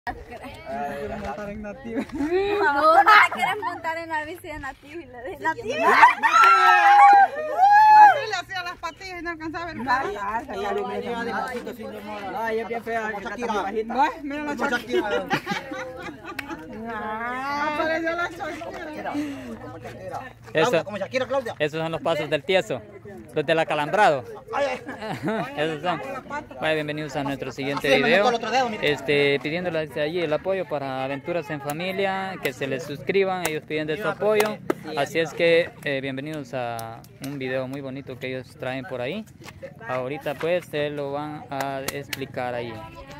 Montar en Nativa. No, quieres montar en la bici de Nativa y le dije Nativa. Así le hacía las patillas y no alcanzaba a ver nada. Ay, es bien fea. Mira la Shakira. Apareció la Shakira. Como Shakira, Claudia. Esos son los pasos del tieso, los del acalambrado. Esos son. Vaya, bienvenidos a nuestro siguiente video. Pidiéndoles desde allí el apoyo para Aventuras en Familia, que se les suscriban, ellos pidiendo su apoyo. Así es que bienvenidos a un video muy bonito que ellos traen por ahí. Ahorita pues se lo van a explicar ahí.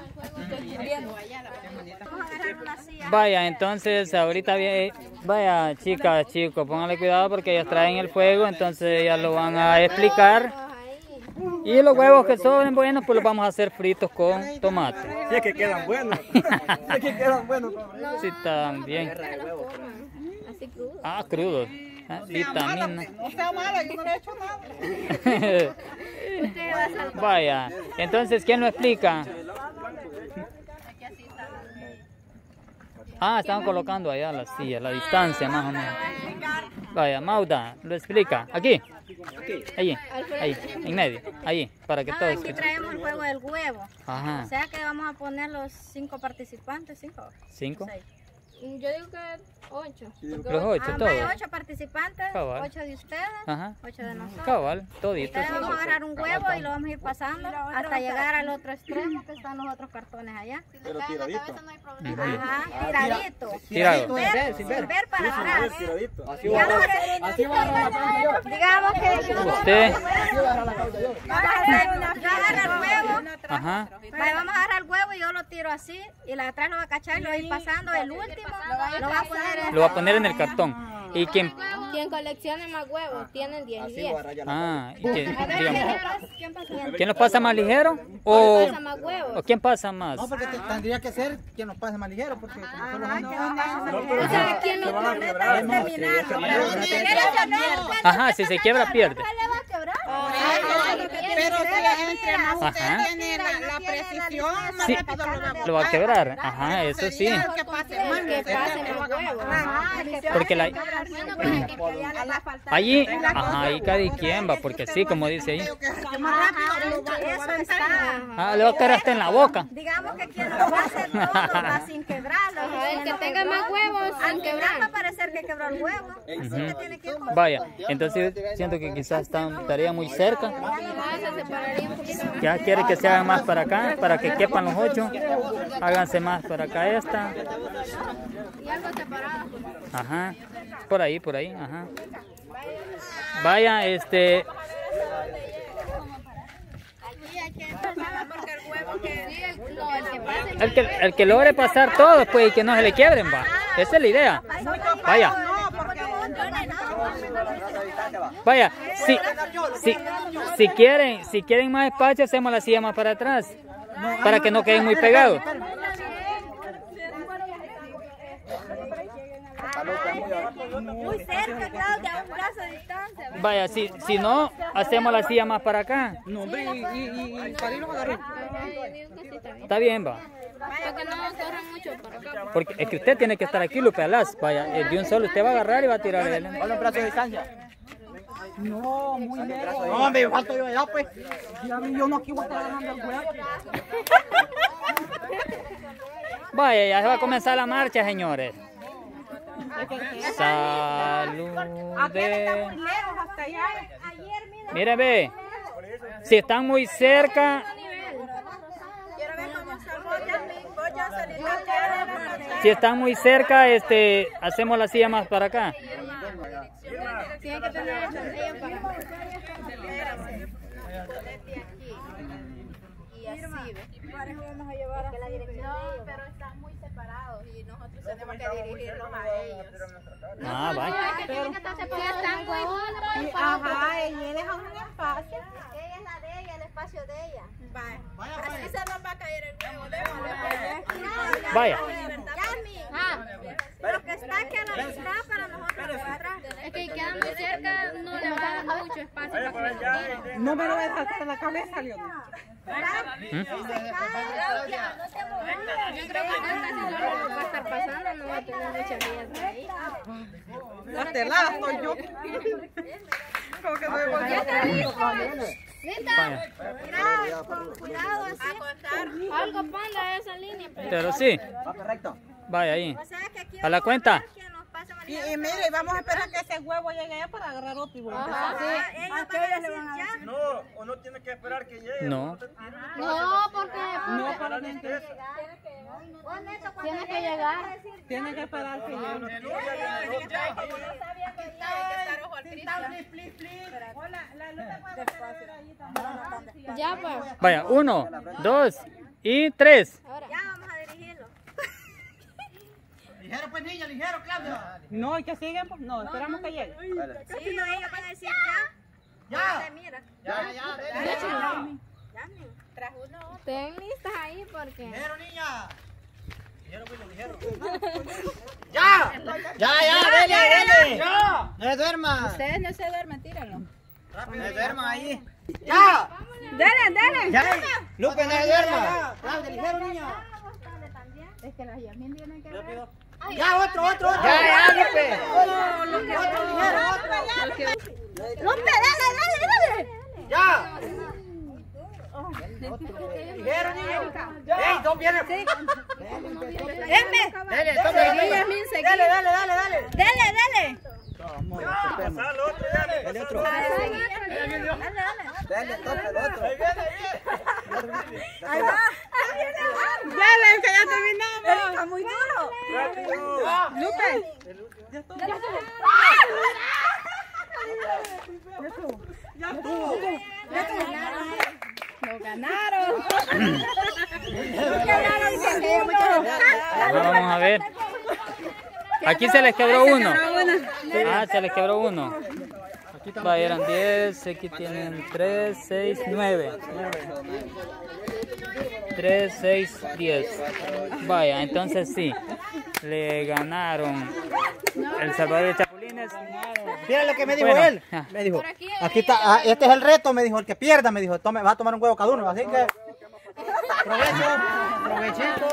Vaya, entonces ahorita vaya, chicas, chicos, pónganle cuidado porque ellas traen el fuego, entonces ellas lo van a explicar. Y los huevos que sobren buenos, pues los vamos a hacer fritos con tomate. Sí, es que quedan buenos. Sí, es que quedan buenos. Sí, están bien. Ah, crudos. Vitamina. O sea, mala, yo no le he hecho nada. Vaya, entonces, ¿quién lo explica? Ah, estaban colocando allá las sillas, la distancia más o menos. Vaya, Mauda, lo explica. Aquí, allí, ahí, en medio, allí, para que todos. Aquí traemos el juego del huevo. Ajá. O sea que vamos a poner los 5 participantes, 5. ¿5? Yo digo que 8. Los 8, todos. 8 participantes, Cabal. 8 de ustedes, Ajá. 8 de nosotros. Cabal, toditos. Entonces vamos a agarrar un huevo y lo vamos a ir pasando hasta llegar al otro extremo que están los otros cartones allá. Pero tiradito. Ajá, tiradito. Tirado. Sin ver para atrás. Así va a agarrar. Digamos que Usted. vamos a hacer una agarra el huevo. Ajá. Vale, vamos a agarrar el huevo y yo lo tiro así y la de atrás lo va a cachar y lo va a ir pasando. El último lo va a poner en... Lo va a poner en el cartón. ¿Y quién? Quien coleccione más huevos tienen 10 y 10. Ah, ¿y quién, A ver, digamos, ¿quién pasa? ¿quién los pasa más ligero? ¿O Pasa más huevos. quién pasa más? No, porque tendría que ser quien nos pase más ligero, porque como solo son O sea, ¿quién lo pone? Ajá, si se quiebra pierde. Pero si entre más usted Ajá. tiene la precisión, más Sí, rápido lo va a lo va a quebrar. Ajá, eso sí. que pase más, Que pase más huevos. Porque la... Bueno, para que allí, ajá, ahí cada quien va, porque sí, como dice ahí. Eso está. Ah, le va a caer hasta en la boca. Digamos que quien lo va a hacer todo va sin quebrarlo. el que tenga más huevos sin Al quebrar va a quebrar. parecer que quebró el huevo. Así que tiene que... Vaya, entonces siento que quizás estaría muy cerca. Se separaría un poquito más. Ya quiere que se hagan más para acá, para que quepan los 8. Háganse más para acá esta. Y algo separado. Ajá. Por ahí, ajá. Vaya, Aquí hay que pasarla porque el huevo que... Sí, el que pase el que logre pasar todo, pues, y que no se le quiebren, va. Esa es la idea. Vaya. Vaya, si quieren más espacio, hacemos la silla más para atrás, para que no queden muy pegados. Muy cerca, Claudia, a un brazo de distancia. Vaya, si no, hacemos la silla más para acá. No, hombre, y para irlo a agarrar. Está bien, va. Para que no corran mucho por acá. Porque es que usted tiene que estar aquí, Lupe Alas. Vaya, de un solo usted va a agarrar y va a tirar él. un brazo de distancia. No, muy lejos. No, hombre, falto yo allá, pues. Ya vi, yo no aquí voy a estar ganando el huevo. Vaya, ya se va a comenzar la marcha, señores. Salude. Lejos hasta allá. Mire, ve. Si están muy cerca, Quiero ver cómo voy a salir. si están muy cerca, hacemos la silla más para acá. Tienen que tener esa silla para acá. Y así, ¿ves? Vamos a llevar a la dirección. No, pero están muy separados y nosotros tenemos que dirigirlos a ellos. Ah, vaya. Tienen que estar separados. Están juntos. Ajá, y él es a un espacio. Ella es la de ella, el espacio de ella. Así se nos va a caer el huevo. Démosle. Vaya. Lo que está aquí a la mitad para nosotros atrás. Es que quedan muy cerca, no le va a dar mucho espacio para que se tiren. No me lo voy a sacar de la cabeza, Leonel. Yo creo que casi solo va a estar pasando, no va a tener muchos días ahí. La telada soy yo. Como que me voy Mira, con cuidado así. Algo panda esa línea. Pero sí. Va correcto. Vaya ahí. O sea que aquí A la cuenta. Y mire, vamos a esperar que ese huevo llegue allá para agarrar otro y volver. Ellos van a decir ya. No, o no tiene que esperar que llegue. No. No, porque No, para dentro. tiene que llegar. Tienen que esperar que llegue. Ya, pues. Vaya, 1, 2 y 3. Ya vamos a dirigirlo. Ligero pues niña, ligero Claudia. No, y que siguen, pues no, esperamos que llegue. Sí, no, ellos van a decir ya. Ya. Mira. Ya. Ya, mira. Estén listas ahí porque. Ligero niña. Ligero pues ligero. Ya. Dele. Ya. No se duerma. Ustedes no se duermen, tírenlo. No se duerma ahí. Ya. Dele. Ya. Lupe, no se duerma. Claudia, ligero niña. Es que las llamen tienen que ver. Ya, otro. Ya, Lupe. Otro ligero, ¡Lupe, dale! Ya. Ligero niña. ¡Ey, dos vienen! Dale, ¡Dale! Pasalo, otro, dale. Dale otro. Dale, toca el otro. ¡Dale, que ya terminamos! ¡Está muy duro! Rápido. ¡Lupe! Vamos a ver. Aquí se les quebró uno. Ah, se les quebró uno. Vaya, eran 10, aquí tienen 3, 6, 9. 3, 6, 10. Vaya, entonces sí, le ganaron El Salvador de Chapulines. Mira lo que me dijo Bueno, él. Me dijo, aquí está, este es el reto, me dijo, el que pierda, me dijo, tome, va a tomar un huevo cada uno, así que provechito.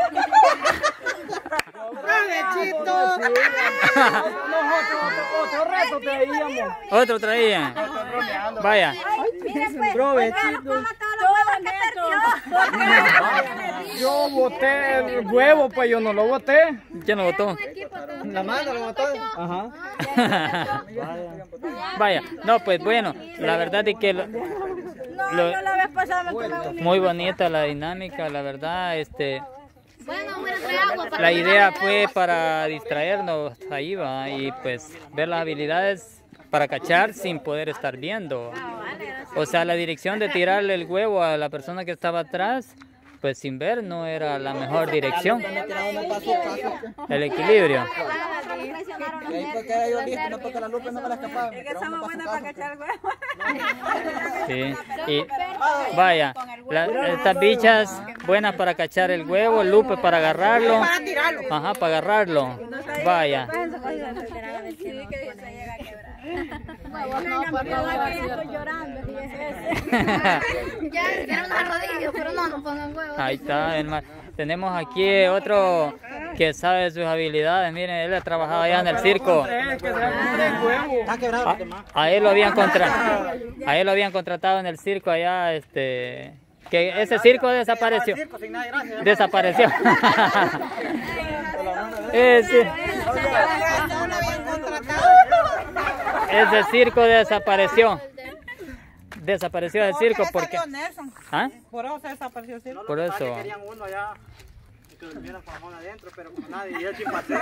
Otro reto traíamos. Otro traían. Vaya. Provechito. Yo boté el huevo, pues yo no lo boté. ¿Quién lo votó? La mano lo botó. Ajá. Vaya, no, pues bueno, la verdad es que muy bonita la dinámica, la verdad, Bueno, voy a traer agua para la idea fue para distraernos ahí va y pues ver las habilidades para cachar sin poder estar viendo. O sea, la dirección de tirarle el huevo a la persona que estaba atrás, pues sin ver no era la mejor dirección. El equilibrio. Y ahí pues queda yo listo, no toca la lupa, no me la escapaba. Es que somos buenas para cachar el huevo. Sí. Y vaya, estas bichas buenas para cachar el huevo, Lupe para agarrarlo. Ajá, para agarrarlo. Vaya. No, porque estoy llorando. Ya, era una rodilla, pero no pongan huevos. Ahí está, hermano. Tenemos aquí otro que sabe sus habilidades. Miren, él ha trabajado allá en el circo. Está quebrado los demás. A él lo habían contratado. A él lo habían contratado en el circo allá, que ese circo desapareció. Desapareció. Ese circo desapareció. Desapareció el circo porque... ¿Ah? Por eso se desapareció el circo. Por eso. Querían uno allá que durmiera con jamón adentro, pero como nadie, y él sin paseo.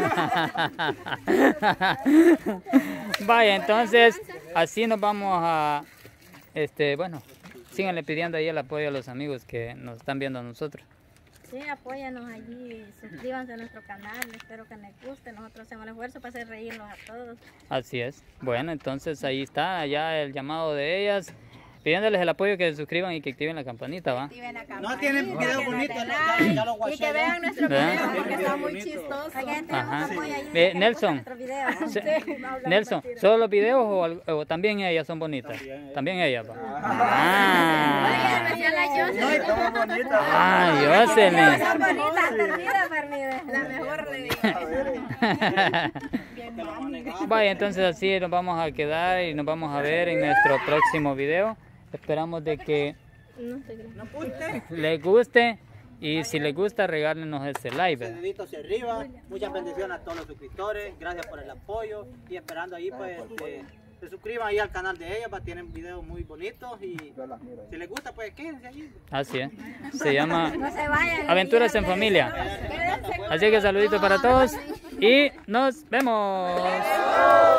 Vaya, entonces así nos vamos a... bueno, síganle pidiendo ahí el apoyo a los amigos que nos están viendo a nosotros. Sí, apóyanos allí, suscríbanse a nuestro canal, espero que les guste, nosotros hacemos el esfuerzo para hacer reírnos a todos. Así es. Bueno, entonces ahí está ya el llamado de ellas, pidiéndoles el apoyo que se suscriban y que activen la campanita, ¿va? No tienen video bonito, ya lo guaché. Y que vean nuestro ¿verdad? video porque está muy chistoso. Ajá. Nelson, Nelson, ¿solo los videos o también ellas son bonitas? También ellas, ¿va? Ah. Ah, Jocelyn. Son bonitas, perdida. La mejor le digo. Vaya, entonces así nos vamos a quedar y nos vamos a ver en nuestro próximo video. Esperamos de que les guste y si les gusta regálenos este like. Deditos hacia arriba, muchas bendiciones a todos los suscriptores, gracias por el apoyo y esperando ahí pues que se suscriban ahí al canal de ella, pues tienen videos muy bonitos y si les gusta pues quédense allí. Así es, se llama No se vayan. Aventuras en Familia. Así que saluditos para todos y nos vemos.